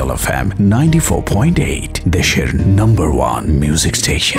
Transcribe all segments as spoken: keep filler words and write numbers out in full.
Capital F M ninety-four point eight, দেশের number one music station.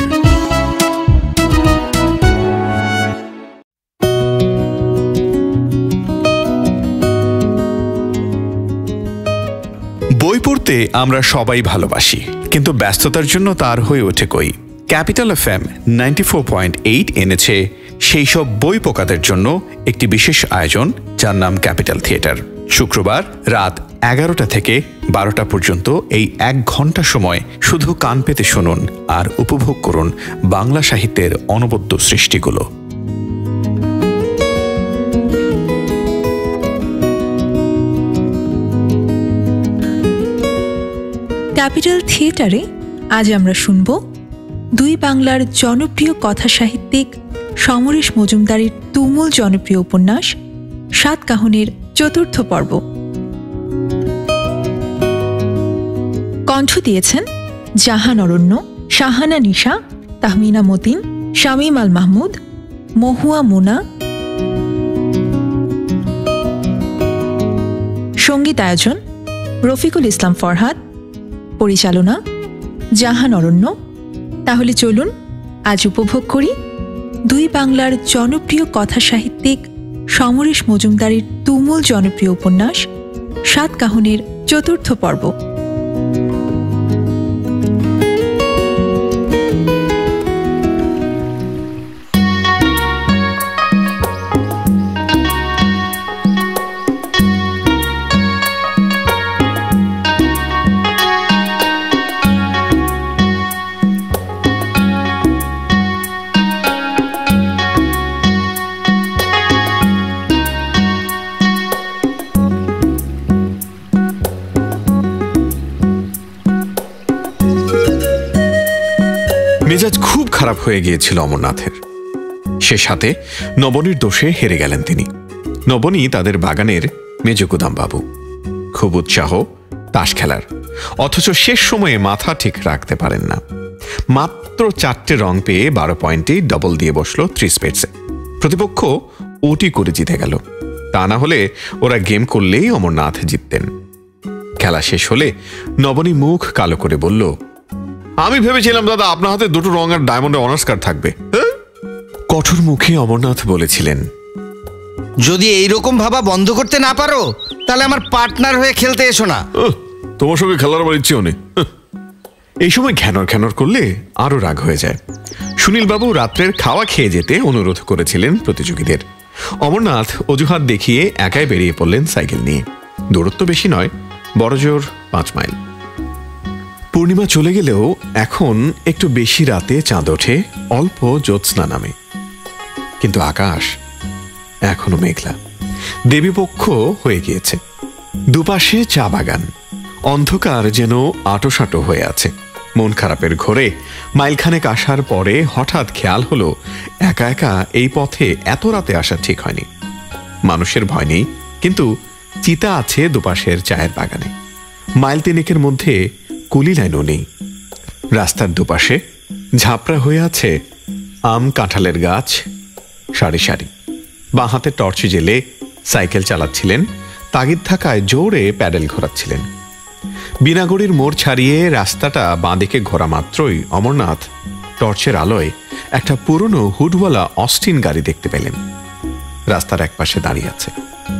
বই পড়তে আমরা সবাই ভালোবাসি, কিন্তু ব্যস্ততার জন্য তার হয়ে ওঠে কই। Capital F M ninety four point eight এনেছে সেই সব বই পোকাদের জন্য একটি বিশেষ আয়োজন, যার নাম ক্যাপিটাল থিয়েটার। শুক্রবার রাত এগারোটা থেকে বারোটা পর্যন্ত এই এক ঘন্টা সময় শুধু কান পেতে শুনুন আর উপভোগ করুন বাংলা সাহিত্যের অনবদ্য সৃষ্টিগুলো। ক্যাপিটাল থিয়েটারে আজ আমরা শুনব দুই বাংলার জনপ্রিয় কথা সাহিত্যিক সমরেশ মজুমদারের তুমুল জনপ্রিয় উপন্যাস সাতকাহনের চতুর্থ পর্ব। কণ্ঠ দিয়েছেন জাহান অরণ্য, শাহানা নিশা, তাহমিনা মতিন, শামীম আল মাহমুদ, মহুয়া মুনা। সঙ্গীত আয়োজন রফিকুল ইসলাম ফরহাদ, পরিচালনা জাহান অরণ্য। তাহলে চলুন আজ উপভোগ করি দুই বাংলার জনপ্রিয় কথা সাহিত্যিক সমরেশ মজুমদারের তুমুল জনপ্রিয় উপন্যাস সাতকাহনের চতুর্থ পর্ব। মেজাজ খুব খারাপ হয়ে গিয়েছিল অমরনাথের। সে সাথে নবনীর দোষে হেরে গেলেন তিনি। নবনী তাদের বাগানের মেজগুদাম বাবু, খুব উৎসাহ তাস খেলার, অথচ শেষ সময়ে মাথা ঠিক রাখতে পারেন না। মাত্র চারটে রং পেয়ে বারো পয়েন্টে ডবল দিয়ে বসল ত্রিশ পেটসে। প্রতিপক্ষ ওটি করে জিতে গেল, তা না হলে ওরা গেম করলেই অমরনাথ জিততেন। খেলা শেষ হলে নবনী মুখ কালো করে বলল, আমি ভেবেছিলাম দাদা আপনার হাতে দুটো রং আর ডায়মন্ডের অনার্স কার্ড থাকবে। কঠোর মুখে অমরনাথ বলেছিলেন, যদি এইরকম ভাবা বন্ধ করতে না পারো তাহলে আমার পার্টনার হয়ে খেলতে এসো না। তোমার সঙ্গে খেলার আমার ইচ্ছেও নেই। এই সময় ঘ্যানর ঘ্যানর করলে আরো রাগ হয়ে যায়। সুনীলবাবু রাত্রের খাওয়া খেয়ে যেতে অনুরোধ করেছিলেন প্রতিযোগীদের। অমরনাথ অজুহাত দেখিয়ে একাই বেরিয়ে পড়লেন সাইকেল নিয়ে। দূরত্ব বেশি নয়, বড়জোর পাঁচ মাইল। পূর্ণিমা চলে গেলেও এখন একটু বেশি রাতে চাঁদ ওঠে, অল্প জ্যোৎস্না নামে, কিন্তু আকাশ এখনো মেঘলা। দেবীপক্ষ হয়ে গিয়েছে। দুপাশে চা বাগান, অন্ধকার যেন আটোসাটো হয়ে আছে। মন খারাপের ঘোরে মাইলখানেক আসার পরে হঠাৎ খেয়াল হলো একা একা এই পথে এত রাতে আসা ঠিক হয়নি। মানুষের ভয় নেই, কিন্তু চিতা আছে দুপাশের চায়ের বাগানে। মাইল তিনেকের মধ্যে কুলি লাইনও নেই। রাস্তার দুপাশে ঝাপড়া হয়ে আছে আম কাঁঠালের গাছ সারি সারি। বাঁ হাতে টর্চ জেলে সাইকেল চালাচ্ছিলেন, তাগিদ থাকায় জোরে প্যাডেল ঘোরাচ্ছিলেন। বিনাগড়ির মোড় ছাড়িয়ে রাস্তাটা বাঁদিকে ঘোরা মাত্রই অমরনাথ টর্চের আলোয় একটা পুরনো হুডওয়ালা অস্টিন গাড়ি দেখতে পেলেন। রাস্তার একপাশে দাঁড়িয়ে আছে।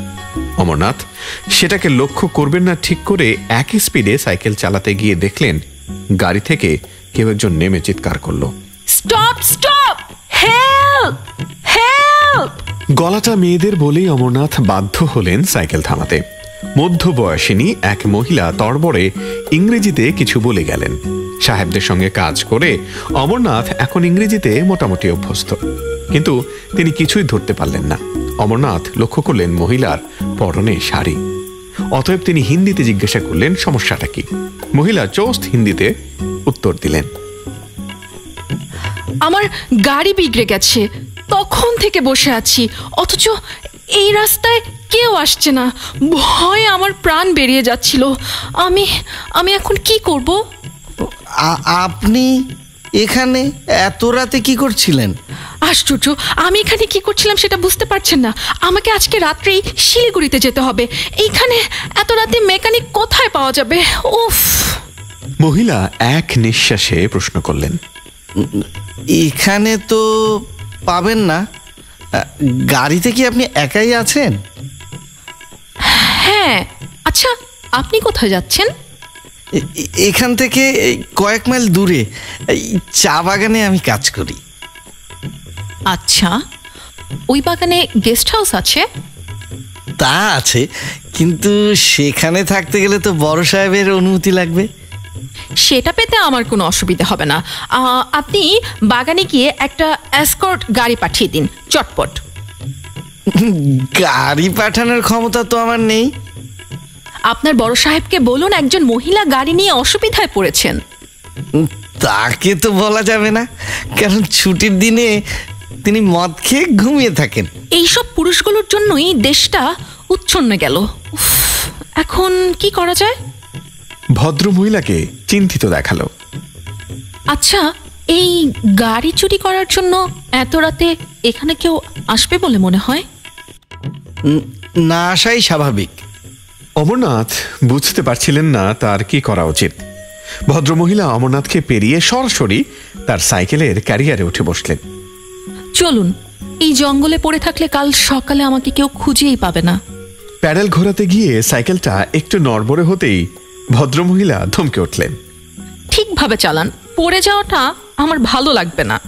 অমরনাথ সেটাকে লক্ষ্য করবেন না ঠিক করে একই স্পিডে সাইকেল চালাতে গিয়ে দেখলেন গাড়ি থেকে কেউ একজন নেমে চিৎকার করলো, স্টপ স্টপ, হেল্প হেল্প। গলাটা মেয়েদের বলেই অমরনাথ বাধ্য হলেন সাইকেল থামাতে। মধ্যবয়সিনী এক মহিলা তড়বড়ে ইংরেজিতে কিছু বলে গেলেন। সাহেবদের সঙ্গে কাজ করে অমরনাথ এখন ইংরেজিতে মোটামুটি অভ্যস্ত, কিন্তু তিনি কিছুই ধরতে পারলেন না। অমরনাথ লক্ষ্য করলেন মহিলার পরনে শাড়ি। অতএব তিনি হিন্দিতে জিজ্ঞাসা করলেন সমস্যাটা কি। মহিলা চৌস্ত হিন্দিতে উত্তর দিলেন, আমার গাড়ি বিগড়ে গেছে, তখন থেকে বসে আছি, অথচ এই রাস্তায় কেউ আসছে না। ভয়ে আমার প্রাণ বেরিয়ে যাচ্ছিল। আমি আমি এখন কি করব? আপনি এখানে এত রাতে কি করছিলেন? আশ্চর্য, আমি এখানে কি করছিলাম সেটা বুঝতে পারছেন না? আমাকে আজকে রাত্রেই শিলিগুড়িতে যেতে হবে। এইখানে এত রাতে মেকানিক কোথায় পাওয়া যাবে? উফ। মহিলা এক নিঃশ্বাসে প্রশ্ন করলেন। এখানে তো পাবেন না। গাড়িতে কি আপনি একাই আছেন? হ্যাঁ। আচ্ছা, আপনি কোথায় যাচ্ছেন? এখান থেকে কয়েক মাইল দূরে চা বাগানে আমি কাজ করি। আচ্ছা, ওই বাগানে গেস্ট হাউস আছে? তা আছে, কিন্তু সেখানে থাকতে গেলে তো বড় সাহেবের অনুমতি লাগবে। সেটা পেতে আমার কোনো অসুবিধা হবে না। আপনি বাগানে গিয়ে একটা এসকর্ট গাড়ি পাঠিয়ে দিন চটপট। গাড়ি পাঠানোর ক্ষমতা তো আমার নেই। আপনার বড় সাহেবকে বলুন একজন মহিলা গাড়ি নিয়ে অসুবিধায় পড়েছেন। তাকে তো বলা যাবে না, কারণ ছুটির দিনে তিনি মদ খেয়ে ঘুমিয়ে থাকেন। এইসব পুরুষগুলোর জন্যই দেশটা উচ্ছন্নে গেল। এখন কি করা যায়? ভদ্র মহিলাকে চিন্তিত দেখালো। আচ্ছা, এই গাড়ি চুরি করার জন্য এত রাতে এখানে কেউ আসবে বলে মনে হয়? না আসাই স্বাভাবিক। অমরনাথ বুঝতে পারছিলেন না তার কি করা উচিত। ভদ্রমহিলা অমরনাথকে পেরিয়ে সরাসরি তার সাইকেলের ক্যারিয়ারে উঠে বসলেন। চলুন, এই জঙ্গলে পড়ে থাকলে কাল সকালে আমাকে কেউ খুঁজেই পাবে না। প্যাডেল ঘোরাতে গিয়ে সাইকেলটা একটু নড়বড়ে হতেই ভদ্রমহিলা ধমকে উঠলেন। ঠিকভাবে চালান, পড়ে যাওয়াটা আমার ভালো লাগবে না।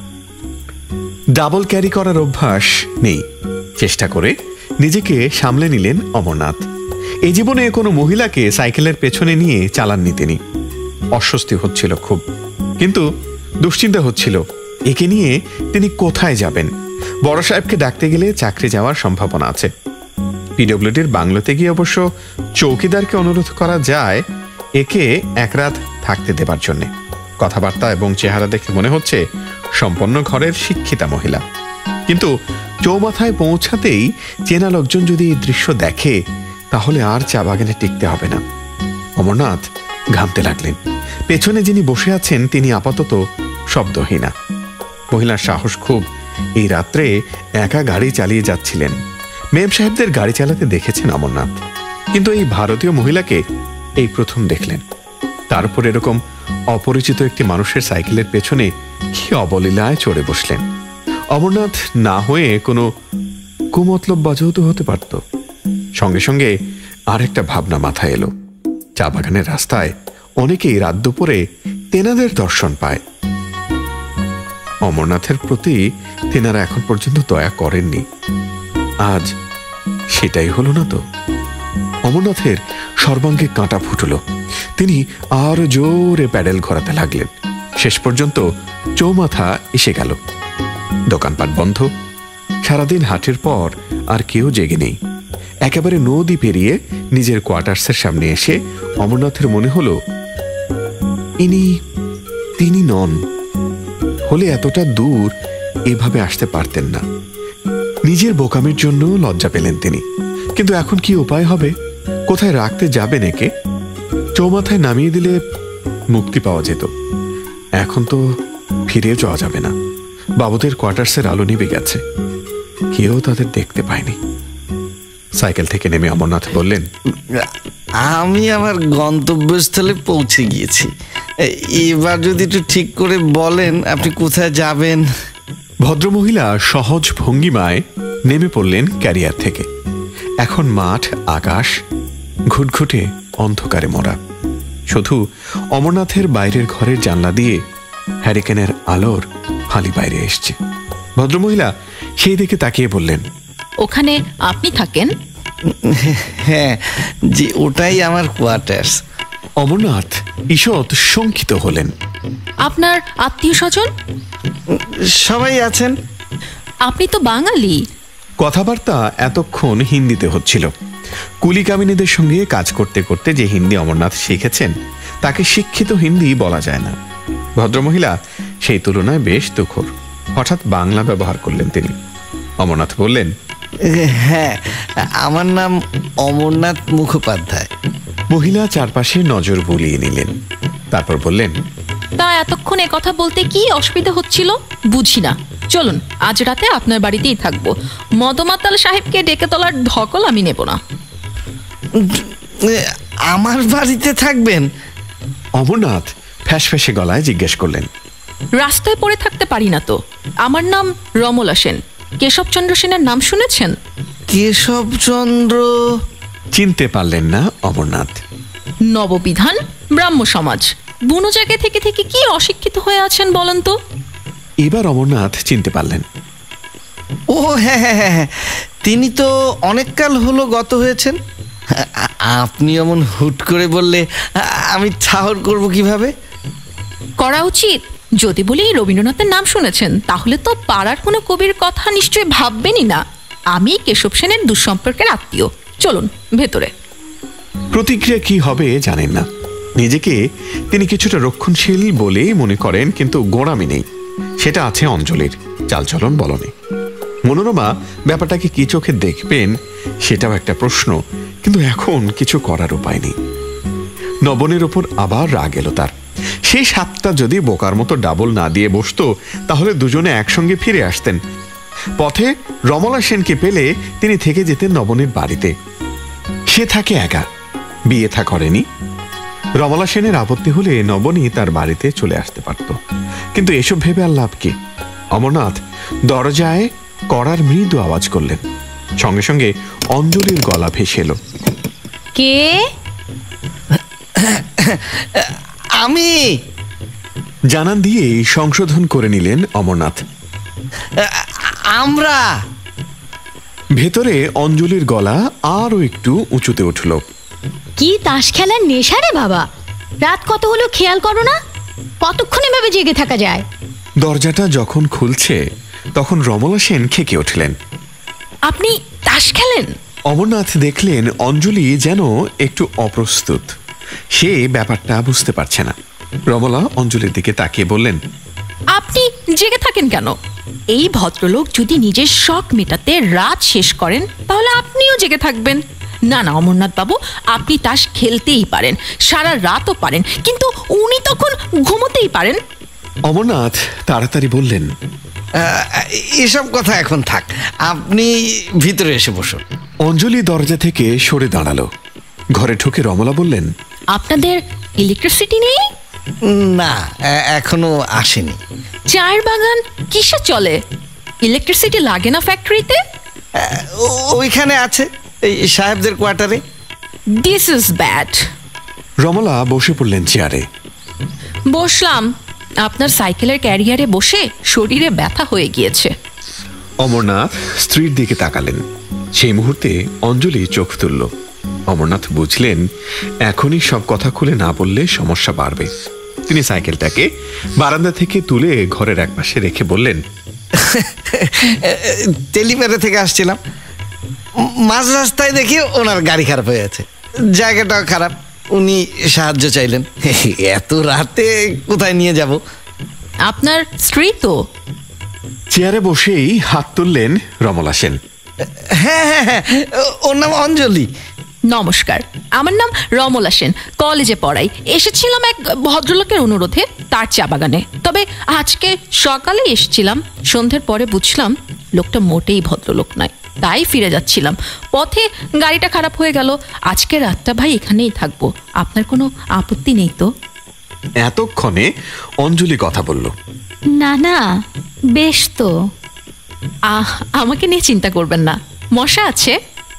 ডাবল ক্যারি করার অভ্যাস নেই, চেষ্টা করে নিজেকে সামলে নিলেন অমরনাথ। এই জীবনে কোনো মহিলাকে সাইকেলের পেছনে নিয়ে চালাননি তিনি। অস্বস্তি হচ্ছিল খুব, কিন্তু দুশ্চিন্তা হচ্ছিল একে নিয়ে তিনি কোথায় যাবেন। বড় সাহেবকে ডাকতে গেলে চাকরি যাওয়ার সম্ভাবনা আছে। পিডব্লিউডির বাংলোতে গিয়ে অবশ্য চৌকিদারকে অনুরোধ করা যায় একে এক রাত থাকতে দেবার জন্যে। কথাবার্তা এবং চেহারা দেখে মনে হচ্ছে সম্পন্ন ঘরের শিক্ষিতা মহিলা, কিন্তু চৌমাথায় পৌঁছাতেই চেনা লোকজন যদি এই দৃশ্য দেখে তাহলে আর চা বাগানে টিকতে হবে না। অমরনাথ ঘামতে লাগলেন। পেছনে যিনি বসে আছেন তিনি আপাতত শব্দহীনা। মহিলার সাহস খুব। এই রাত্রে একা গাড়ি চালিয়ে যাচ্ছিলেন। মেম সাহেবদের গাড়ি চালাতে দেখেছেন অমরনাথ, কিন্তু এই ভারতীয় মহিলাকে এই প্রথম দেখলেন। তার উপর এরকম অপরিচিত একটি মানুষের সাইকেলের পেছনে কি অবলীলায় চড়ে বসলেন। অমরনাথ না হয়ে কোনো কুমতলব বাজাও তো হতে পারত। সঙ্গে সঙ্গে আর একটা ভাবনা মাথায় এলো। চা বাগানের রাস্তায় অনেকেই রাত দুপুরে তেনাদের দর্শন পায়। অমরনাথের প্রতি তেনারা এখন পর্যন্ত দয়া করেননি। আজ সেটাই হলো না তো। অমরনাথের সর্বাঙ্গে কাঁটা ফুটল। তিনি আরো জোরে প্যাডেল ঘোরাতে লাগলেন। শেষ পর্যন্ত চৌমাথা এসে গেল। দোকানপাট বন্ধ। সারাদিন হাটের পর আর কেউ জেগে নেই। একেবারে নদী পেরিয়ে নিজের কোয়ার্টার্সের সামনে এসে অমরনাথের মনে হলো ইনি তিনি নন। হলে এতটা দূর এভাবে আসতে পারতেন না। নিজের বোকামির জন্য লজ্জা পেলেন তিনি। কিন্তু এখন কি উপায় হবে? কোথায় রাখতে যাবেন একে? চৌমাথায় নামিয়ে দিলে মুক্তি পাওয়া যেত। এখন তো ফিরে যাওয়া যাবে না। বাবুদের কোয়ার্টার্সের আলো নিভে গেছে, কেউ তাদের দেখতে পায়নি। সাইকেল থেকে নেমে অমরনাথ বললেন, আমি আমার গন্তব্যস্থলে পৌঁছে গিয়েছি। এবার যদি একটু ঠিক করে বলেন আপনি কোথায় যাবেন। ভদ্রমহিলা সহজ ভঙ্গিমায় নেমে পড়লেন ক্যারিয়ার থেকে। এখন মাঠ, আকাশ ঘুটঘুটে অন্ধকারে মোড়া। শুধু অমরনাথের বাইরের ঘরের জানলা দিয়ে হ্যারিকেনের আলোর ফালি বাইরে এসছে। ভদ্রমহিলা সেই দিকে তাকিয়ে বললেন, ওখানে আপনি থাকেন? হ্যাঁ জি, ওটাই আমার কোয়ার্টার্স। অমরনাথ ঈষৎ শঙ্কিত হলেন। আপনার আত্মীয় স্বজন সবাই আছেন। আপনি তো বাঙালি। কথাবার্তা এতক্ষণ হিন্দিতে হচ্ছিল। কুলি কামিনীদের সঙ্গে কাজ করতে করতে যে হিন্দি অমরনাথ শিখেছেন তাকে শিক্ষিত হিন্দি বলা যায় না। ভদ্রমহিলা সেই তুলনায় বেশ তুখোর। হঠাৎ বাংলা ব্যবহার করলেন তিনি। অমরনাথ বললেন, হ্যাঁ, আমার নাম অমরনাথ মুখোপাধ্যায়। মহিলা চারপাশে নজর বুলিয়ে নিলেন, তারপর বললেন, তা এতক্ষণ এ কথা বলতে কি অসুবিধা হচ্ছিল বুঝি না। চলুন, আজ রাতে আপনার বাড়িতেই থাকবো। মদমাতাল সাহেবকে ডেকে তোলার ধকল আমি নেব না। আমার বাড়িতে থাকবেন? অমরনাথ ফ্যাস ফ্যাসে গলায় জিজ্ঞেস করলেন। রাস্তায় পড়ে থাকতে পারি না তো। আমার নাম রমলা সেন। কেশবচন্দ্র সেনের নাম শুনেছেন? কেশবচন্দ্র? চিনতে পারলেন না অমরনাথ। নববিধান, ব্রাহ্ম সমাজ, বুনো জায়গায় থেকে থেকে কি অশিক্ষিত হয়ে আছেন বলেন তো? এবার অমরনাথ চিনতে পারলেন। ও হ্যাঁ হ্যাঁ হ্যাঁ, তিনি তো অনেককাল হলো গত হয়েছেন। আপনি এমন হুট করে বললে আমি ঠাহর করব কিভাবে? করা উচিত। যদি বলি রবীন্দ্রনাথের নাম শুনেছেন, তাহলে তো পাড়ার কোনো কবির কথা নিশ্চয়ই ভাববেনই না। আমি কেশব সেনের দুঃসম্পর্কের আত্মীয়। চলুন ভেতরে। প্রতিক্রিয়া কি হবে জানেন না। নিজেকে তিনি কিছুটা রক্ষণশীল বলে মনে করেন, কিন্তু গোঁড়ামি নেই। সেটা আছে অঞ্জলির চালচলন বলনে। মনোরমা ব্যাপারটাকে কি চোখে দেখবেন সেটাও একটা প্রশ্ন, কিন্তু এখন কিছু করার উপায় নেই। নবনের ওপর আবার রাগ এলো তার। সেই সাতটা যদি বোকার মতো ডাবল না দিয়ে বসতো, তাহলে দুজনে একসঙ্গে ফিরে আসতেন। পথে রমলা সেনকে পেলে তিনি থেকে যেতেন নবনের বাড়িতে। সে থাকে একা, বিয়ে থা করেনি। রমলা সেনের আপত্তি হলে নবনী তার বাড়িতে চলে আসতে পারত, কিন্তু এসব ভেবে আর লাভ কি? অমরনাথ দরজায় কড়ার মৃদু আওয়াজ করলেন। সঙ্গে সঙ্গে অঞ্জলির গলা ভেসে এলো। কে? আমি। জানান দিয়ে সংশোধন করে নিলেন অমরনাথ। আমরা। ভেতরে অঞ্জলির গলা আরো একটু উঁচুতে উঠল। কি তাস খেলার নেশা রে বাবা! রাত কত হলো খেয়াল করো না? কতক্ষণ এভাবে জেগে থাকা যায়? দরজাটা যখন খুলছে তখন রমলা সেন খেকে উঠলেন। আপনি তাস খেলেন? অমরনাথ দেখলেন অঞ্জলি যেন একটু অপ্রস্তুত। সে ব্যাপারটা বুঝতে পারছে না। রমলা অঞ্জলির দিকে তাকিয়ে বললেন, আপনি জেগে থাকেন কেন? এই ভদ্রলোক যদি নিজের শখ মেটাতে রাত শেষ করেন, তাহলে আপনিও জেগে থাকবেন। না না অমরনাথ বাবু, আপনি তাস খেলতেই পারেন, সারা রাতও পারেন, কিন্তু উনি তখন ঘুমোতেই পারেন। অমরনাথ তাড়াতাড়ি বললেন, এসব কথা এখন থাক, আপনি ভিতরে এসে বসুন। অঞ্জলি দরজা থেকে সরে দাঁড়ালো। ঘরে ঢুকে রমলা বললেন, আপনাদের ইলেকট্রিসিটি নেই? না, এখনো আসেনি। চায়ের বাগান কিসে চলে? ইলেকট্রিসিটি লাগে না ফ্যাক্টরিতে? ওইখানে আছে, এই সাহেবদের কোয়ার্টারে। This is bad. রমলা বসে পড়লেন চেয়ারে। বসলাম। আপনার সাইকেলের ক্যারিয়ারে বসে শরীরে ব্যথা হয়ে গিয়েছে। অমরনাথ স্ত্রীর দিকে তাকালেন। সেই মুহূর্তে অঞ্জলি চোখ তুলল। অমরনাথ বুঝলেন এখনই সব কথা খুলে না বললে সমস্যা বাড়বে। তিনি সাইকেলটাকে বারান্দা থেকে তুলে ঘরের একপাশে রেখে বললেন, টেলিপারে থেকে আসছিলাম, মাঝ রাস্তায় দেখি ওনার গাড়ি খারাপ হয়ে আছে, জায়গাটাও খারাপ, উনি সাহায্য চাইলেন। এত রাতে কোথায় নিয়ে যাব? আপনার স্ত্রী তো? চেয়ারে বসেই হাত তুললেন রমলা সেন। হ্যাঁ হ্যাঁ হ্যাঁ, ওর নাম অঞ্জলি। নমস্কার, আমার নাম রমলা সেন। কলেজে পড়াই। এসেছিলাম এক ভদ্রলোকের অনুরোধে তার চা বাগানে। তবে আজকে সকালে এসেছিলাম, সন্ধ্যের পরে বুঝলাম লোকটা মোটেই ভদ্রলোক নয়। তাই ফিরে যাচ্ছিলাম, পথে গাড়িটা খারাপ হয়ে গেল। আজকে রাতটা ভাই এখানেই থাকবো, আপনার কোনো আপত্তি নেই তো? এতক্ষণে অঞ্জলি কথা বলল। না না, বেশ তো। আহ আমাকে নিয়ে চিন্তা করবেন না। মশা আছে?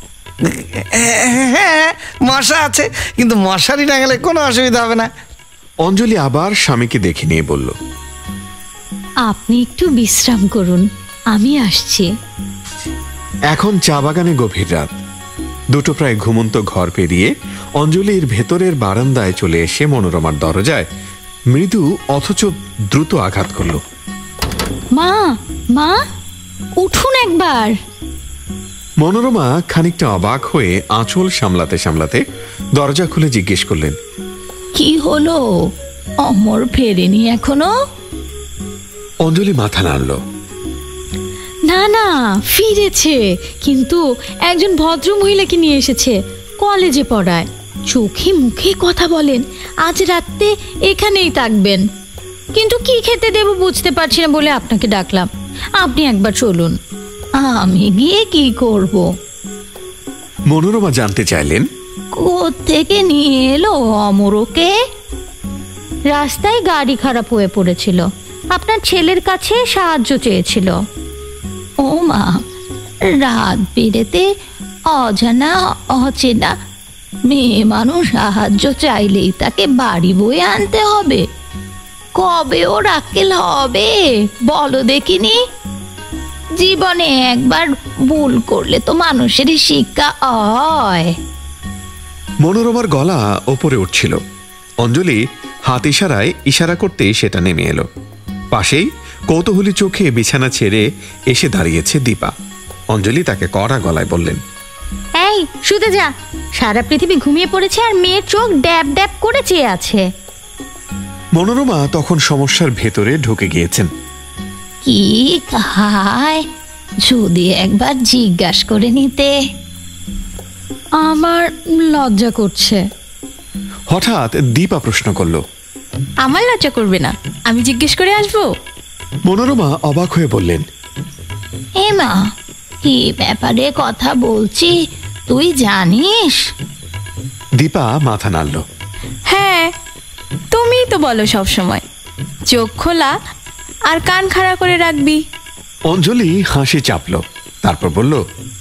হ্যাঁ, মশা আছে, কিন্তু মশারি না গেলে কোনো অসুবিধা হবে না। অঞ্জলি আবার স্বামীকে দেখে নিয়ে বলল, আপনি একটু বিশ্রাম করুন, আমি আসছি। এখন চা বাগানে গভীর রাত। দুটো প্রায় ঘুমন্ত ঘর পেরিয়ে অঞ্জলির ভেতরের বারান্দায় চলে এসে মনোরমার দরজায় মৃদু অথচ দ্রুত আঘাত করল। মা, মা, উঠুন একবার। মনোরমা খানিকটা অবাক হয়ে আঁচল সামলাতে সামলাতে দরজা খুলে জিজ্ঞেস করলেন, কি হলো? অমর ফেরেনি এখনো? অঞ্জলি মাথা নাড়ল। না না, ফিরেছে, কিন্তু একজন ভদ্র মহিলাকে নিয়ে এসেছে। কলেজে পড়ায়, চোখে মুখে কথা বলেন। আজ রাতে এখানেই থাকবেন। কিন্তু কি খেতে দেব বুঝতে পারছি না বলে আপনাকে ডাকলাম। আপনি একবার চলুন, আমি গিয়ে কি করব? মনোরমা জানতে চাইলেন, কোত্থেকে নিয়ে এলো অমরকে? রাস্তায় গাড়ি খারাপ হয়ে পড়েছিল, আপনার ছেলের কাছে সাহায্য চেয়েছিল। ও মা, রাত বিরেতে অজানা অচেনা মেয়ে মানুষ সাহায্য চাইলেই তাকে বাড়ি বয়ে আনতে হবে? কবে ওর আক্কেল হবে বলো দেখিনি? জীবনে একবার ভুল করলে তো মানুষেরই শিক্ষা হয়। মনোরমার গলা ওপরে উঠছিল। অঞ্জলি হাত ইশারায় ইশারা করতেই সেটা নেমে এলো। পাশেই কৌতূহলী চোখে বিছানা ছেড়ে এসে দাঁড়িয়েছে দীপা। অঞ্জলি তাকে কড়া গলায় বললেন, এই শুতে যা, সারা পৃথিবী ঘুমিয়ে পড়েছে আর মেয়ের চোখ ড্যাব ড্যাব করে চেয়ে আছে। মনোরমা তখন সমস্যার ভেতরে ঢুকে গিয়েছেন। কি খায় যদি একবার জিজ্ঞাসা করে নিতে। আমার লজ্জা করছে। হঠাৎ দীপা প্রশ্ন করল, আমার লজ্জা করবে না, আমি জিজ্ঞেস করে আসবো। মনোরমা অবাক হয়ে বললেন, এ মা, কি ব্যাপারে কথা বলছি তুই জানিস? দীপা মাথা নাড়ল। হ্যাঁ, তুমিই তো বলো সব সময়, চোখ খোলা আর কান খাড়া করে রাখবি। অঞ্জলি হাসি চাপল, তারপর বলল,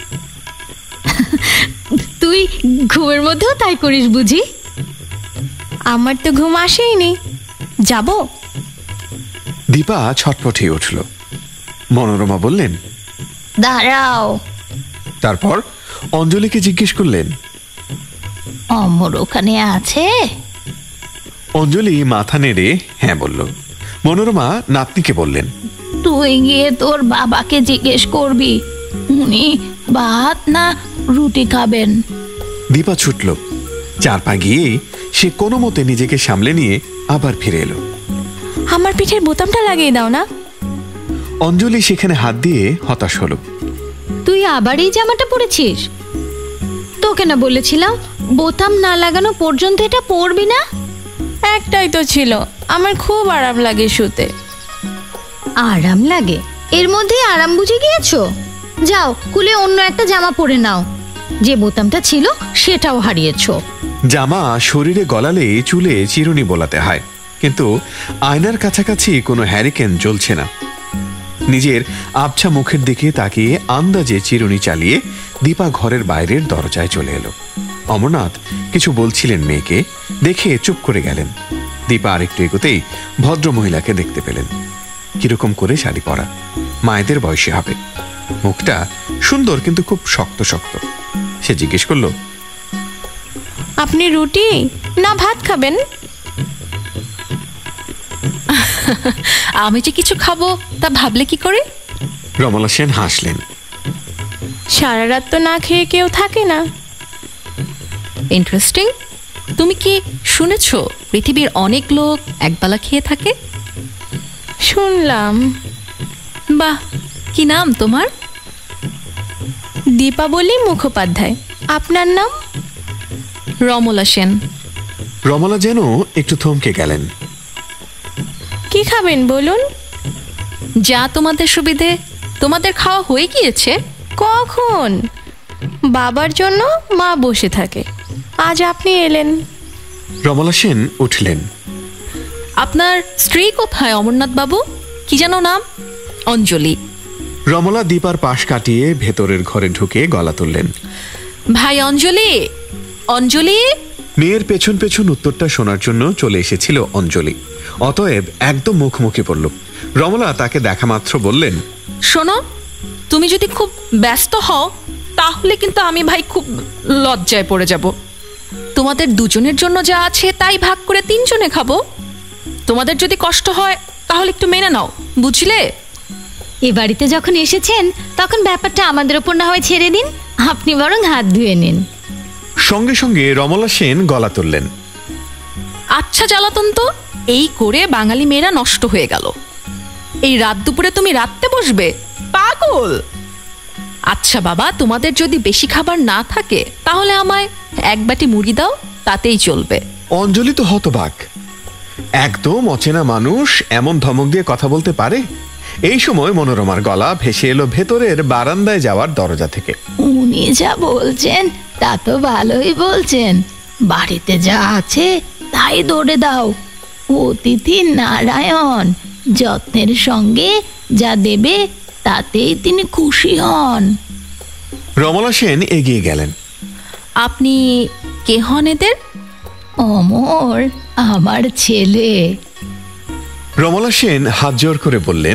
তুই ঘুমের মধ্যেও তাই করিস বুঝি? আমার তো ঘুম আসেইনি, যাব। দীপা ছটপটিয়ে উঠল। মনোরমা বললেন, দাঁড়াও। তারপর অঞ্জলিকে জিজ্ঞেস করলেন, অমর ওখানে আছে? অঞ্জলি মাথা নেড়ে হ্যাঁ বলল। মনোরমা নাতনিকে বললেন, তুই গিয়ে তোর বাবাকে জিজ্ঞেস করবি উনি ভাত না রুটি খাবেন। দীপা ছুটল। চার পা গিয়েই সে কোনো মতে নিজেকে সামলে নিয়ে আবার ফিরে এলো। আমার পিঠের বোতামটা লাগিয়ে দাও না। অঞ্জলি সেখানে হাত দিয়ে হতাশ হলো। তুই আবার এই জামাটা পরেছিস? তোকে না বলেছিলাম বোতাম না লাগানো পর্যন্ত এটা পরবি না? একটাই তো ছিল, আমার খুব আরাম লাগে শুতে। আরাম লাগে? এর মধ্যে আরাম বুঝে গিয়েছো? যাও খুলে অন্য একটা জামা পরে নাও, যে বোতামটা ছিল সেটাও হারিয়েছো। জামা শরীরে গলালে চুলে চিরুনি বোলাতে হয়, কিন্তু আয়নার কাছাকাছি কোনো হ্যারিকেন জ্বলছে না। নিজের আবছা মুখের দিকে তাকিয়ে আন্দাজে চিরুনি চালিয়ে দীপা ঘরের বাইরের দরজায় চলে এলো। অমরনাথ কিছু বলছিলেন মেয়েকে, দেখে চুপ করে গেলেন। দীপা আরেকটু এগোতেই ভদ্র মহিলাকে দেখতে পেলেন। কিরকম করে শাড়ি পরা, মায়েদের বয়সী হবে। মুখটা সুন্দর কিন্তু খুব শক্ত শক্ত। সে জিজ্ঞেস করলো, আপনি রুটি না ভাত খাবেন? আমি যে কিছু খাবো তা ভাবলে কি করে? রমলা সেন হাসলেন। সারা রাত তো না খেয়ে কেউ থাকে না। ইন্টারেস্টিং। তুমি কি শুনেছো পৃথিবীর অনেক লোক একবেলা খেয়ে থাকে? শুনলাম। বাহ, কি নাম তোমার? দীপাবলি মুখোপাধ্যায়। আপনার নাম? রমলা সেন। রমলা যেন একটু থমকে গেলেন। কি খাবেন বলুন? যা তোমাদের সুবিধে। তোমাদের খাওয়া হয়ে গিয়েছে? কখন? বাবার জন্য মা বসে থাকে, আজ আপনি এলেন। রমলা সেন উঠলেন। আপনার স্ত্রী কোথায় অমরনাথ বাবু? কি যেন নাম? অঞ্জলি। রমলা দীপার পাশ কাটিয়ে ভেতরের ঘরে ঢুকে গলা তুললেন, ভাই অঞ্জলি, অঞ্জলি। মেয়ের পেছন পেছন উত্তরটা শোনার জন্য চলে এসেছিল অঞ্জলি। অতএব একদম মুখোমুখি পড়ল। রমলা তাকে দেখা মাত্র বললেন, শোনো, তুমি যদি খুব ব্যস্ত হও তাহলে কিন্তু আমি ভাই খুব লজ্জায় পড়ে যাব। তোমাদের দুজনের জন্য যা আছে তাই ভাগ করে তিনজনে খাবো। তোমাদের যদি কষ্ট হয় তাহলে একটু মেনে নাও, বুঝলে? এ বাড়িতে যখন এসেছেন তখন ব্যাপারটা আমাদের ওপর না হয় ছেড়ে দিন, আপনি বরং হাত ধুয়ে নিন। সঙ্গে সঙ্গে রমলা সেন গলা তুললেন, আচ্ছা জ্বালাতন তো, এই করে বাঙালি মেয়েরা নষ্ট হয়ে গেল। এই রাত দুপুরে তুমি রাত্রে বসবে? পাগল। আচ্ছা বাবা, তোমাদের যদি বেশি খাবার না থাকে তাহলে আমায় এক বাটি মুড়ি দাও, তাতেই চলবে। অঞ্জলি তো হতবাক। একদম অচেনা মানুষ এমন ধমক দিয়ে কথা বলতে পারে? এই সময় মনোরমার গলা ভেসে এলো ভেতরের বারান্দায় যাওয়ার দরজা থেকে। উনি যা বলছেন তা তো ভালোই বলছেন। বাড়িতে যা আছে তাই দৌড়ে দাও। অতিথি নারায়ণ, যত্নের সঙ্গে যা দেবে তাতেই তিনি খুশি হন। রমলা সেন এগিয়ে গেলেন। আপনি কে হন এদের? অমর, আমার ছেলে। রমলা সেন হাত জোর করে বললেন,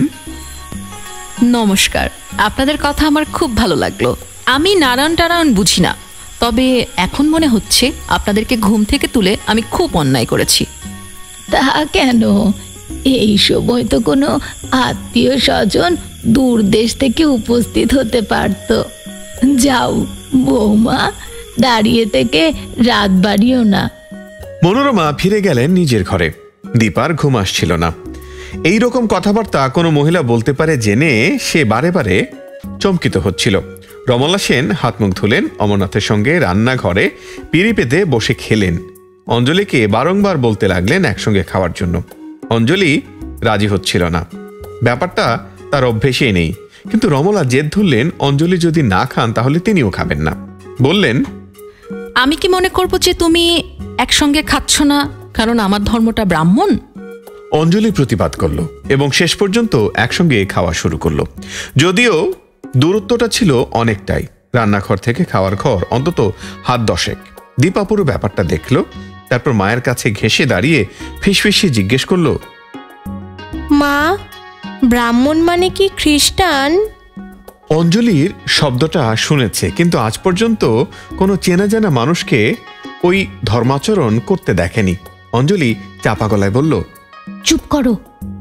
নমস্কার, আপনাদের কথা আমার খুব ভালো লাগলো। আমি নারায়ণ টারায়ণ বুঝি না, তবে এখন মনে হচ্ছে আপনাদেরকে ঘুম থেকে তুলে আমি খুব অন্যায় করেছি। তা কেন? এই সময় তো কোনো আত্মীয় স্বজন দূর দেশ থেকে উপস্থিত হতে পারত। যাও বৌমা, দাঁড়িয়ে থেকে রাত বাড়িও না। মনোরমা ফিরে গেলেন নিজের ঘরে। দীপার ঘুম আসছিল না। এই রকম কথাবার্তা কোনো মহিলা বলতে পারে জেনে সে বারে বারে চমকিত হচ্ছিল। রমলা সেন হাত মুখ ধুলেন, অমরনাথের সঙ্গে রান্নাঘরে পিঁড়ি পেতে বসে খেলেন। অঞ্জলিকে বারংবার বলতে লাগলেন একসঙ্গে খাওয়ার জন্য। অঞ্জলি রাজি হচ্ছিল না। ব্যাপারটা তার অভ্যেসেই নেই। কিন্তু রমলা জেদ ধরলেন অঞ্জলি যদি না খান তাহলে তিনিও খাবেন না। বললেন, আমি কি মনে করবো যে তুমি একসঙ্গে খাচ্ছ না কারণ আমার ধর্মটা ব্রাহ্মণ? অঞ্জলি প্রতিবাদ করল এবং শেষ পর্যন্ত একসঙ্গে খাওয়া শুরু করলো। যদিও দূরত্বটা ছিল অনেকটাই, রান্নাঘর থেকে খাওয়ার ঘর অন্তত হাত দশেক। দীপা পুরো ব্যাপারটা দেখল, তারপর মায়ের কাছে ঘেঁষে দাঁড়িয়ে ফিসফিসিয়ে জিজ্ঞেস করলো, মা, ব্রাহ্মণ মানে কি খ্রিস্টান? অঞ্জলির শব্দটা শুনেছে, কিন্তু আজ পর্যন্ত কোনো চেনা জানা মানুষকে ওই ধর্মাচরণ করতে দেখেনি। অঞ্জলি চাপা গলায় বলল, চুপ করো।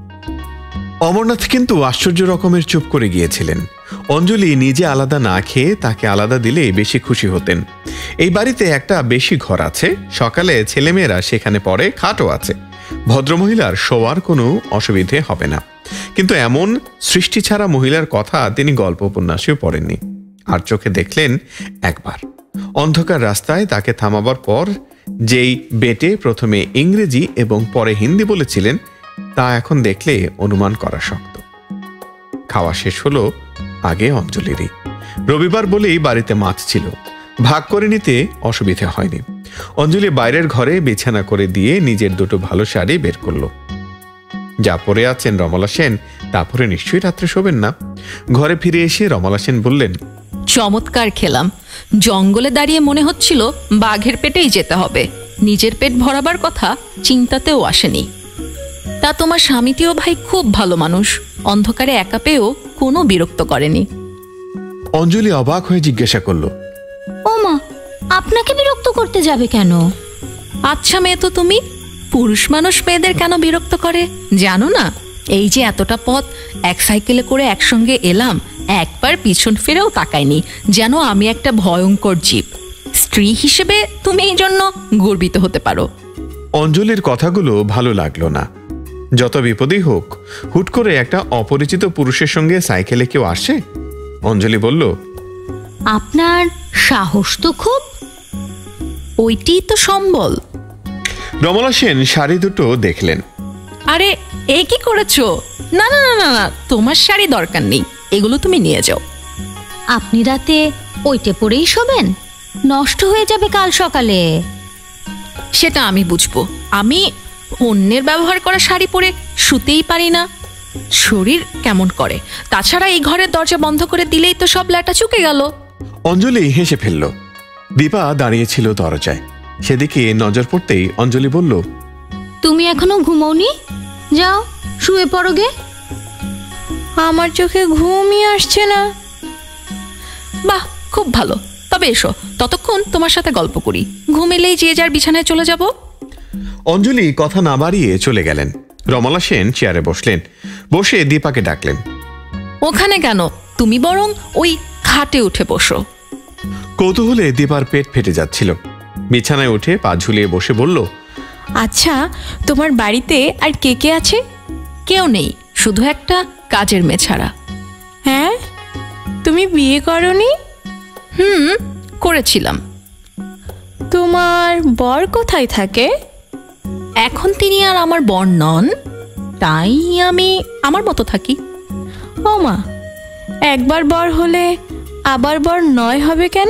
অমরনাথ কিন্তু আশ্চর্য রকমের চুপ করে গিয়েছিলেন। অঞ্জলি নিজে আলাদা না খেয়ে তাকে আলাদা দিলে বেশি খুশি হতেন। এই বাড়িতে একটা বেশি ঘর আছে, সকালে ছেলেমেয়েরা সেখানে পড়ে, খাটও আছে। ভদ্রমহিলার শোয়ার কোনো অসুবিধে হবে না। কিন্তু এমন সৃষ্টি ছাড়া মহিলার কথা তিনি গল্প উপন্যাসেও পড়েননি। আর চোখে দেখলেন একবার। অন্ধকার রাস্তায় তাকে থামাবার পর যেই বেটে প্রথমে ইংরেজি এবং পরে হিন্দি বলেছিলেন, তা এখন দেখলে অনুমান করা শক্ত। খাওয়া শেষ হলো আগে অঞ্জলিরই। রবিবার বলেই বাড়িতে মাছ ছিল, ভাগ করে নিতে অসুবিধা হয়নি। অঞ্জলি বাইরের ঘরে বিছানা করে দিয়ে নিজের দুটো ভালো শাড়ি বের করলো। যা পরে আছেন রমলা সেন, তারপরে নিশ্চয়ই রাত্রে শোবেন না। ঘরে ফিরে এসে রমলা সেন বললেন, চমৎকার খেলাম। জঙ্গলে দাঁড়িয়ে মনে হচ্ছিল বাঘের পেটেই যেতে হবে। নিজের পেট ভরাবার কথা চিন্তাতেও আসেনি। তা তোমার স্বামীটিও ভাই খুব ভালো মানুষ, অন্ধকারে একা পেয়েও কোনো বিরক্ত করেনি। অঞ্জলি অবাক হয়ে জিজ্ঞাসা করলো, ও মা, আপনাকে বিরক্ত করতে যাবে কেন? আচ্ছা মেয়ে তো তুমি, পুরুষ মানুষ মেয়েদের কেন বিরক্ত করে জানো না? এই যে এতটা পথ এক সাইকেলে করে একসঙ্গে এলাম, একবার পিছন ফিরেও তাকায়নি, যেন আমি একটা ভয়ঙ্কর জীব। স্ত্রী হিসেবে তুমি এই জন্য গর্বিত হতে পারো। অঞ্জলির কথাগুলো ভালো লাগলো না। যত বিপদই হোক, হুট করে একটা অপরিচিত পুরুষের সঙ্গে সাইকেলে কেউ আসে? অঞ্জলি বলল, আপনার সাহস তো খুব। ওইটি তো সম্বল। রমলা সেন শাড়ি দুটো দেখলেন। আরে এই কি করেছো? না না না না না, তোমার শাড়ি দরকার নেই, এগুলো তুমি নিয়ে যাও। আপনি রাতে ওইটে পরেই শোবেন? নষ্ট হয়ে যাবে কাল সকালে। সেটা আমি বুঝবো। আমি অন্যের ব্যবহার করা শাড়ি পরে শুতেই পারি না, শরীর কেমন করে। তাছাড়া এই ঘরের দরজা বন্ধ করে দিলেই তো সব ল্যাটা চুকে গেল। অঞ্জলি হেসে ফেলল। দীপা দাঁড়িয়েছিল দরজায়, সেদিকে নজর পড়তেই অঞ্জলি বলল, তুমি এখনো ঘুমোওনি? যাও শুয়ে পড়ো গে। আমার চোখে ঘুমই আসছে না। বাহ, খুব ভালো। তবে এসো, ততক্ষণ তোমার সাথে গল্প করি। ঘুম এলেই যে যার বিছানায় চলে যাব। অঞ্জলি কথা না বাড়িয়ে চলে গেলেন। রমলা সেন চেয়ারে বসলেন, বসে দীপাকে ডাকলেন। ওখানে কেন, তুমি বরং ওই খাটে উঠে বসো। কৌতূহলে দীপার পেট ফেটে যাচ্ছিল। বিছানায় উঠে পা ঝুলিয়ে বসে বলল, আচ্ছা, তোমার বাড়িতে আর কে কে আছে? কেউ নেই, শুধু একটা কাজের মেয়ে ছাড়া। হ্যাঁ, তুমি বিয়ে করনি? হুম, করেছিলাম। তোমার বর কোথায় থাকে? এখন তিনি আর আমার বর নন, তাই আমি আমার মতো থাকি। ও মা, একবার বর হলে আবার বর নয় হবে কেন?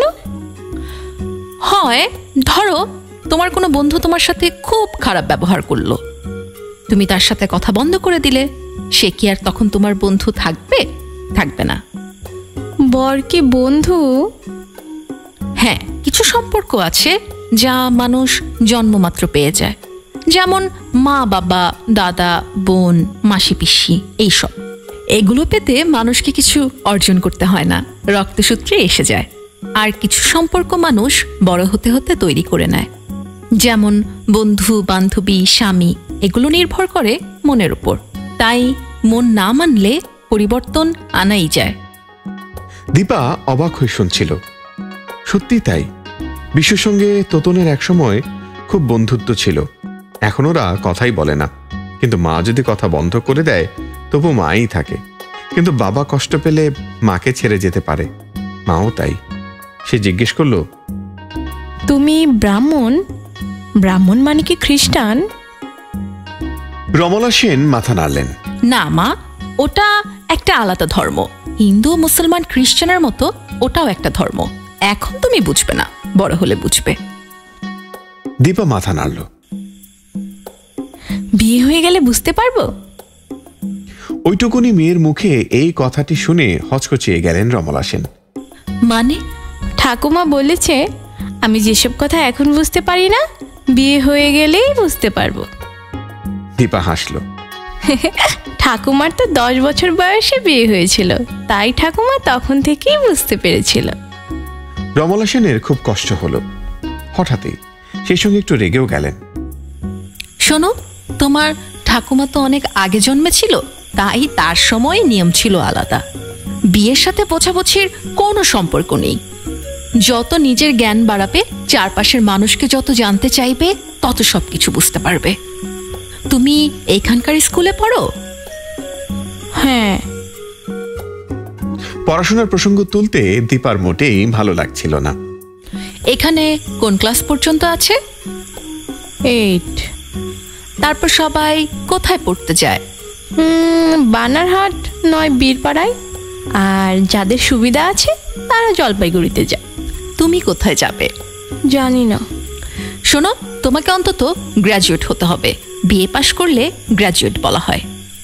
হয়, ধরো তোমার কোনো বন্ধু তোমার সাথে খুব খারাপ ব্যবহার করলো, তুমি তার সাথে কথা বন্ধ করে দিলে, সে কি আর তখন তোমার বন্ধু থাকবে? থাকবে না। বর কি বন্ধু? হ্যাঁ, কিছু সম্পর্ক আছে যা মানুষ জন্মমাত্র পেয়ে যায়, যেমন মা বাবা, দাদা বোন, মাসি পিসি, এইসব। এগুলো পেতে মানুষকে কিছু অর্জন করতে হয় না, রক্তসূত্রে এসে যায়। আর কিছু সম্পর্ক মানুষ বড় হতে হতে তৈরি করে নেয়, যেমন বন্ধু বান্ধবী, স্বামী। এগুলো নির্ভর করে মনের উপর, তাই মন না মানলে পরিবর্তন আনাই যায়। দীপা অবাক হয়ে শুনছিল। সত্যি তাই, বিশ্বর সঙ্গে তোতনের একসময় খুব বন্ধুত্ব ছিল। এখন ওরা কথাই বলে না, কিন্তু মা যদি কথা বন্ধ করে দেয় তবু মাই থাকে। কিন্তু বাবা কষ্ট পেলে মাকে ছেড়ে যেতে পারে, মাও তাই। সে জিজ্ঞেস করলো, তুমি ব্রাহ্মণ? ব্রাহ্মণ মানে কি খ্রিস্টান? রমলা সেন মাথা নাড়লেন। না মা, ওটা একটা আলাদা ধর্ম। হিন্দু, মুসলমান, খ্রিস্টানের মতো ওটাও একটা ধর্ম। এখন তুমি বুঝবে না, বড় হলে বুঝবে। দীপা মাথা নাড়ল। বিয়ে হয়ে গেলে বুঝতে পারবো? ওইটুকুনি মেয়ের মুখে এই কথাটি শুনে হচকচিয়ে গেলেন রমলা সেন। মানে? ঠাকুমা বলেছে আমি যেসব কথা এখন বুঝতে পারি না, বিয়ে হয়ে গেলেই বুঝতে পারবো। দীপা হাসল। ঠাকুমার তো দশ বছর বয়সে বিয়ে হয়েছিল, তাই ঠাকুমা তখন থেকেই বুঝতে পেরেছিল। রমলা সেনের খুব কষ্ট হলো। হঠাৎই সেই সঙ্গে একটু রেগেও গেলেন। শোনো, তোমার ঠাকুমা তো অনেক আগে জন্মেছিল, তাই তার সময় নিয়ম ছিল আলাদা। বিয়ের সাথে বোঝাবুঝির কোনো সম্পর্ক নেই। যত নিজের জ্ঞান বাড়াবে, চারপাশের মানুষকে যত জানতে চাইবে, তত সবকিছু বুঝতে পারবে। তুমি এইখানকার স্কুলে পড়ো? হ্যাঁ। পড়াশোনার প্রসঙ্গ তুলতে দীপার মোটেই ভালো লাগছিল না। এখানে কোন ক্লাস পর্যন্ত আছে? এইট। তারপর সবাই কোথায় পড়তে যায়? বানারহাট নয় বীরপাড়ায়, আর যাদের সুবিধা আছে তারা জলপাইগুড়িতে যায়। তুমি কোথায় যাবে? জানি না। শোনো, তোমাকে অন্তত গ্র্যাজুয়েট হতে হবে। বিএ পাশ করলে গ্র্যাজুয়েট বলা হয়।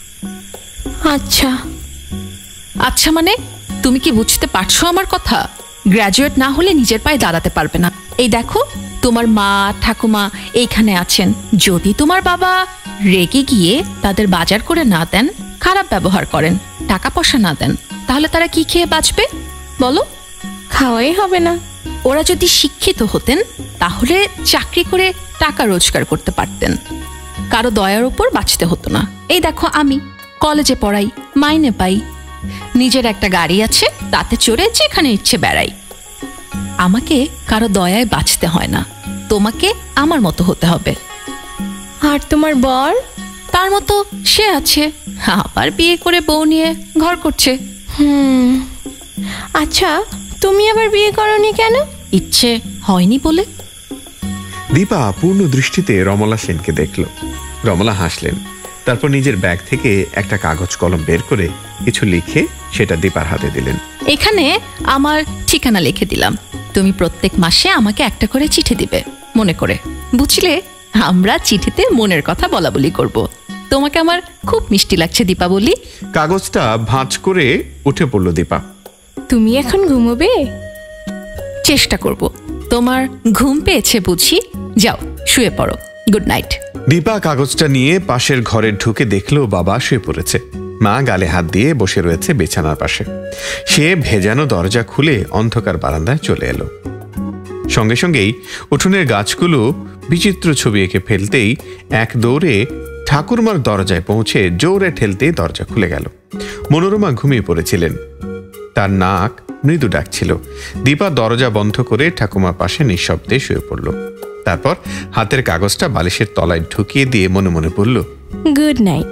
আচ্ছা। আচ্ছা মানে? তুমি কি বুঝতে পারছো আমার কথা? গ্র্যাজুয়েট না হলে নিজের পায়ে দাঁড়াতে পারবে না। এই দেখো, তোমার মা ঠাকুমা এইখানে আছেন। যদি তোমার বাবা রেগে গিয়ে তাদের বাজার করে না দেন, খারাপ ব্যবহার করেন, টাকা পয়সা না দেন, তাহলে তারা কি খেয়ে বাঁচবে বলো? খাওয়াই হবে না। ওরা যদি শিক্ষিত হতেন তাহলে চাকরি করে টাকা রোজগার করতে পারতেন, কারো দয়ার উপর বাঁচতে হতো না। এই দেখো, আমি কলেজে পড়াই, মাইনে পাই, নিজের একটা গাড়ি আছে, তাতে চড়ে যেখানে ইচ্ছে বেড়াই। আমাকে কারো দয়ায় বাঁচতে হয় না। তোমাকে আমার মতো হতে হবে। আর তোমার বর? তার মতো সে আছে, আবার বিয়ে করে বউ নিয়ে ঘর করছে। হুম। আচ্ছা, তুমি আবার বিয়ে করনি কেন? ইচ্ছে হয়নি বলে। দীপা পূর্ণ দৃষ্টিতে রমলা সেনকে দেখল। রমলা হাসলেন। তারপর নিজের ব্যাগ থেকে একটা কাগজ কলম বের করে কিছু লিখে সেটা দীপার হাতে দিলেন। এখানে আমার ঠিকানা লিখে দিলাম। তুমি প্রত্যেক মাসে আমাকে একটা করে চিঠি দিবে, মনে করে, বুঝলে? আমরা চিঠিতে মনের কথা বলা বলি করব। তোমাকে আমার খুব মিষ্টি লাগছে দীপা বলি। কাগজটা ভাঁজ করে উঠে পড়ল দীপা। তুমি এখন ঘুমোবে? চেষ্টা করব। তোমার ঘুম পেয়েছে বুঝি? যাও শুয়ে পড়ো। Good night. দীপা কাগজটা নিয়ে পাশের ঘরে ঢুকে দেখলো বাবা শুয়ে পড়েছে। মা গালে হাত দিয়ে বসে রয়েছে বিছানার পাশে। সে ভেজানো দরজা খুলে অন্ধকার বারান্দায় চলে এলো। সঙ্গে সঙ্গেই উঠোনের গাছগুলো বিচিত্র ছবি এঁকে ফেলতেই এক দৌড়ে ঠাকুরমার দরজায় পৌঁছে জোরে ঠেলতে দরজা খুলে গেল। মনোরমা ঘুমিয়ে পড়েছিলেন, তার নাক মৃদু ডাকছিল। দীপা দরজা বন্ধ করে ঠাকুমার পাশে নিঃশব্দে শুয়ে পড়ল। তারপর হাতের কাগজটা বালিশের তলায় ঢুকিয়ে দিয়ে মনে মনে বলল, গুড নাইট।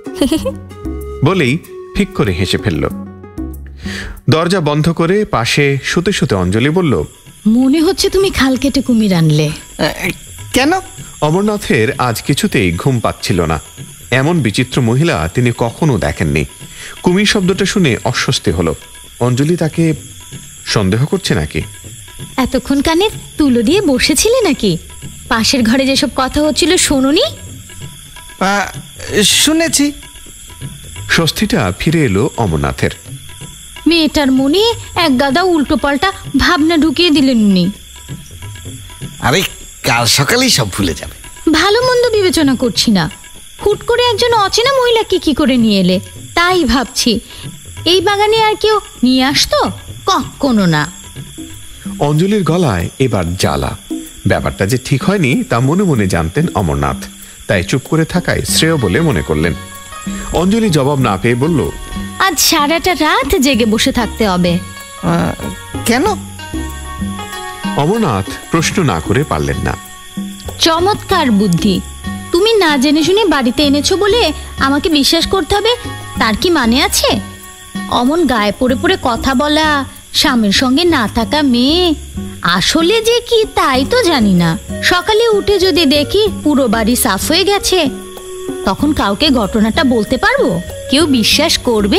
বলেই ফিক করে হেসে ফেলল। দরজা বন্ধ করে পাশে শুতে শুতে অঞ্জলি বলল, মনে হচ্ছে তুমি খাল কেটে কুমির আনলে। কেন? অমরনাথের আজ কিছুতেই ঘুম পাচ্ছিল না। এমন বিচিত্র মহিলা তিনি কখনো দেখেননি। কুমির শব্দটা শুনে অস্বস্তি হলো। অঞ্জলি তাকে সন্দেহ করছে নাকি? এতক্ষণ কানে তুলো দিয়ে বসেছিলে নাকি? পাশের ঘরে যেসব কথা হচ্ছিল শোনোনি? আহ, শুনেছি। স্বস্তিটা ফিরে এলো অমরনাথের। মেয়েটার মনে এক গাদা উল্টো পাল্টা ভাবনা ঢুকিয়ে দিলেন উনি। আরে কাল সকালেই সব ভুলে যাবে। ভালো মন্দ বিবেচনা করছি না, হুট করে একজন অচেনা মহিলাকে কি করে নিয়ে এলে তাই ভাবছি। এই বাগানে আর কেউ নিয়ে আসতো? কখনো না। অঞ্জলির গলায় এবার জ্বালা। ব্যাপারটা যে ঠিক হয়নি তা মনে মনে জানতেন অমরনাথ, তাই চুপ করে থাকায় শ্রেয় বলে মনে করলেন। অঞ্জলি জবাব না পেয়ে বলল, আজ সারাটা রাত জেগে বসে থাকতে হবে। আহ, কেন? অমরনাথ প্রশ্ন না করে পারলেন না। চমৎকার বুদ্ধি। তুমি না জেনে শুনে বাড়িতে এনেছো বলে আমাকে বিশ্বাস করতে হবে তার কি মানে আছে? অমন গায়ে পড়ে পড়ে কথা বলা, স্বামীর সঙ্গে না থাকা মেয়ে, আসলে যে কি তাই তো জানি না। সকালে উঠে যদি দেখি পুরো বাড়ি সাফ হয়ে গেছে, তখন কাউকে ঘটনাটা বলতে পারবো? কেউ বিশ্বাস করবে?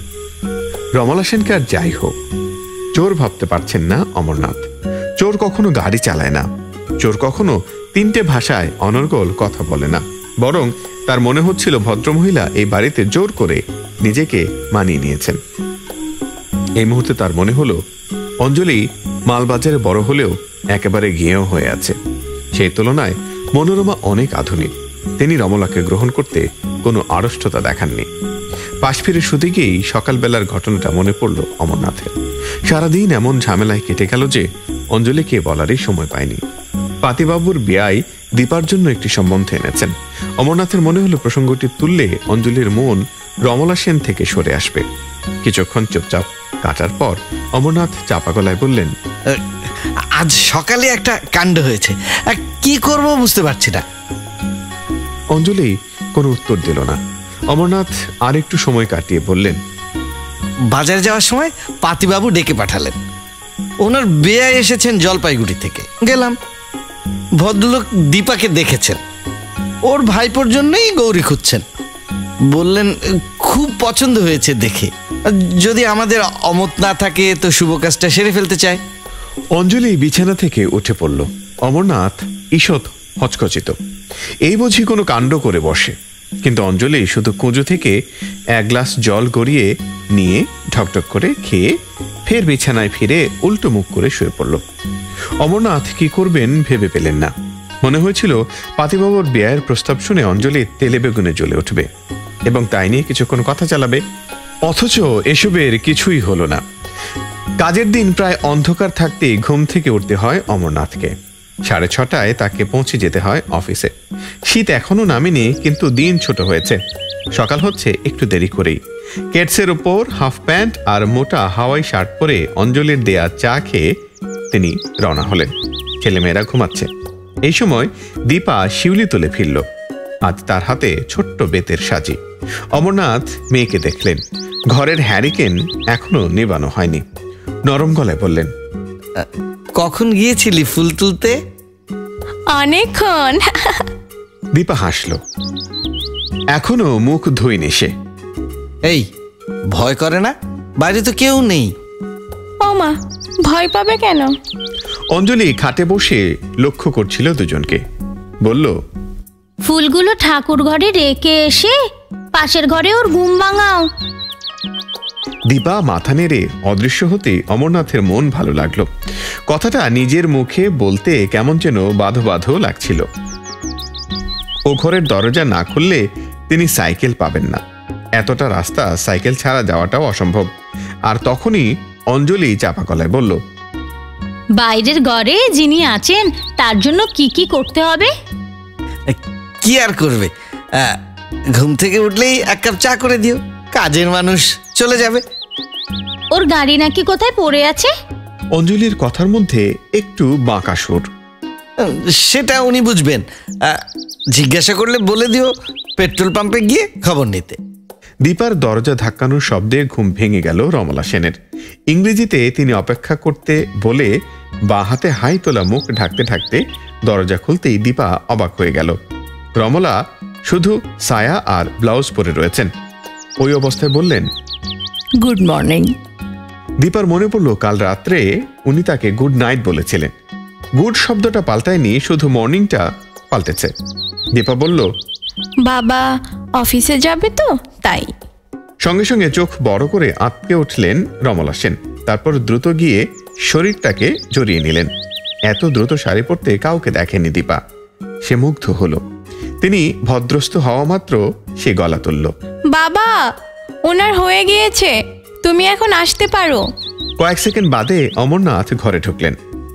রমলা সেনকে আর যাই হোক, চোর ভাবতে পারছেন না অমরনাথ। চোর কখনো গাড়ি চালায় না, চোর কখনো তিনটে ভাষায় অনর্গল কথা বলে না। বরং তার মনে হচ্ছিল ভদ্রমহিলা এই বাড়িতে জোর করে নিজেকে মানিয়ে নিয়েছেন। এই মুহূর্তে তার মনে হলো অঞ্জলি মালবাজারে বড় হলেও একেবারে গেঁয়ো হয়ে আছে। সেই তুলনায় মনোরমা অনেক আধুনিক। তিনি রমলাকে গ্রহণ করতে কোনো আড়ষ্টতা দেখাননি। পাশ ফিরে শুতে গিয়েই সকালবেলার ঘটনাটা মনে পড়ল অমরনাথের। সারাদিন এমন ঝামেলায় কেটে গেল যে অঞ্জলিকে বলারই সময় পায়নি। পাতিবাবুর বিয়ায় দীপার জন্য একটি সম্বন্ধ এনেছেন। অমরনাথের মনে হলো প্রসঙ্গটি তুললে অঞ্জলির মন রমলা সেন থেকে সরে আসবে। কিছুক্ষণ চুপচাপ কাটার পর অমরনাথ চাপা গলায় বললেন, আজ সকালে একটা কাণ্ড হয়েছে, কি করব বুঝতে পারছি না। অঞ্জলি কোনো উত্তর দিল না। অমরনাথ আর একটু সময় কাটিয়ে বললেন, বাজারে যাওয়ার সময় পাতিবাবু ডেকে পাঠালেন। ওনার বেয়া এসেছেন জলপাইগুড়ি থেকে। গেলাম। ভদ্রলোক দীপাকে দেখেছেন, ওর ভাইপোর জন্যই গৌরী খুঁজছেন। বললেন খুব পছন্দ হয়েছে দেখে, যদি আমাদের অমত না থাকে তো শুভ কাজটা সেরে ফেলতে চায়। অঞ্জলি বিছানা থেকে উঠে পড়ল। অমরনাথ ঈষৎ হচকচিত। এই বুঝি কোনো কাণ্ড করে বসে। কিন্তু অঞ্জলি শুধু কুঁজো থেকে এক গ্লাস জল গড়িয়ে নিয়ে ঢকঢক করে খেয়ে ফের বিছানায় ফিরে উল্টো মুখ করে শুয়ে পড়ল। অমরনাথ কি করবেন ভেবে পেলেন না। মনে হয়েছিল পাতিবাবুর বিয়ের প্রস্তাব শুনে অঞ্জলি তেলে বেগুনে জ্বলে উঠবে এবং তাই নিয়ে কিছুক্ষণ কথা চালাবে। অথচ এসবের কিছুই হলো না। কাজের দিন প্রায় অন্ধকার থাকতেই ঘুম থেকে উঠতে হয় অমরনাথকে। সাড়ে ছটায় তাকে পৌঁছে যেতে হয় অফিসে। শীত এখনো নামেনি, কিন্তু দিন ছোট হয়েছে। সকাল হচ্ছে একটু দেরি করেই। কেটসের ওপর হাফ প্যান্ট আর মোটা হাওয়াই শার্ট পরে অঞ্জলির দেয়া চা খেয়ে তিনি রওনা হলেন। ছেলেমেয়েরা ঘুমাচ্ছে। এই সময় দীপা শিউলি তুলে ফিরল। আজ তার হাতে ছোট্ট বেতের সাজি। অমরনাথ মেয়েকে দেখলেন। ঘরের হ্যারিকেন এখনো নেবানো হয়নি। নরম গলায় বললেন, কখন গিয়েছিলি ফুল তুলতে? অনেকক্ষণ। দীপা হাসল। এখনো মুখ ধুইনি সে। এই ভয় করে না? বাইরে তো কেউ নেই। ও মা, ভয় পাবে কেন? অঞ্জলি খাটে বসে লক্ষ্য করছিল দুজনকে। বলল, ফুলগুলো ঠাকুর ঘরে রেখে এসে পাশের ঘরে ওর ঘুম ভাঙাও। দীপা মাথা নেড়ে অদৃশ্য হতে অমরনাথের মন ভালো লাগলো। কথাটা নিজের মুখে বলতে কেমন যেন বাধো বাধো লাগছিল। ও ঘরের দরজা না খুললে তিনি সাইকেল পাবেন না। এতটা রাস্তা সাইকেল ছাড়া যাওয়াটাও অসম্ভব। আর তখনই অঞ্জলি চাপা গলায় বলল, বাইরের ঘরে যিনি আছেন তার জন্য কি কি করতে হবে? কি আর করবে, ঘুম থেকে উঠলেই এক কাপ চা করে দিও। কাজের মানুষ চলে যাবে। ওর গাড়ি নাকি কোথায় পড়ে আছে? অঞ্জলির কথার মধ্যে একটু বাঁকা সুর। সেটা উনি বুঝবেন। জিজ্ঞাসা করলে বলে দিও পেট্রোল পাম্পে গিয়ে খবর নিতে। দীপার দরজা ধাক্কানোর শব্দে ঘুম ভেঙে গেল রমলা সেনের। ইংরেজিতে তিনি অপেক্ষা করতে বলে বাঁ হাতে হাই তোলা মুখ ঢাকতে ঢাকতে দরজা খুলতেই দীপা অবাক হয়ে গেল। রমলা শুধু সায়া আর ব্লাউজ পরে রয়েছেন। ওই অবস্থায় বললেন, গুড মর্নিং। দীপার মনে পড়ল কাল রাত্রে উনি তাকে গুড নাইট বলেছিলেন। গুড শব্দটা পাল্টায়নি, শুধু মর্নিংটা পাল্টেছে। দীপা বলল, বাবা অফিসে যাবে তো তাই। সঙ্গে সঙ্গে চোখ বড় করে আঁতকে উঠলেন রমলা সেন। তারপর দ্রুত গিয়ে শরীরটাকে জড়িয়ে নিলেন। এত দ্রুত শাড়ি পরতে কাউকে দেখেনি দীপা। সে মুগ্ধ হলো। তিনি ভদ্রস্থ হওয়া মাত্র সে গলা তুলল, বাবা ওনার হয়ে গিয়েছে, তুমি এখন আসতে পারো। কয়েক সেকেন্ড বাদে অমরনাথ ঘরে ঢুকলেন।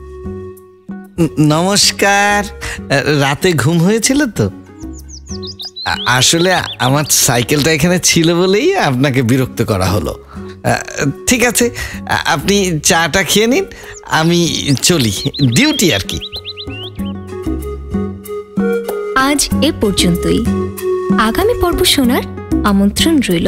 নমস্কার। রাতে ঘুম হয়েছিল তো? আসলে আমার সাইকেলটা এখানে ছিল বলেই আপনাকে বিরক্ত করা হলো। ঠিক আছে, আপনি চাটা খেয়ে নিন, আমি চলি, ডিউটি আর কি। আজ এ পর্যন্তই। আগামী পর্ব শোনার আমন্ত্রণ রইল।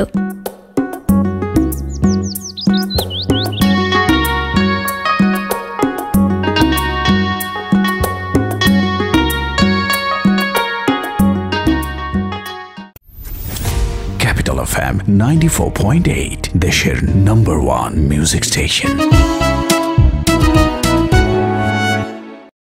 Capital F M ninety-four point eight, দেশের number one music station.